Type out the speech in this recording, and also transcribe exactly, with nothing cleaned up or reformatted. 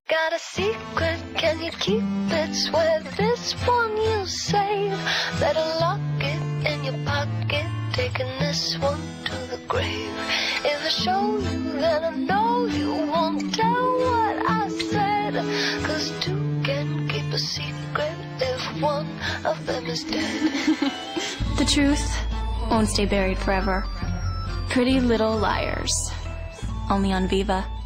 Got a secret, can you keep it? Swear this one you save. Better lock it in your pocket, taking this one to the grave. If I show you, then I know you won't tell what I said. Cause two can keep a secret if one of them is dead. The truth won't stay buried forever. Pretty Little Liars. Only on Viva.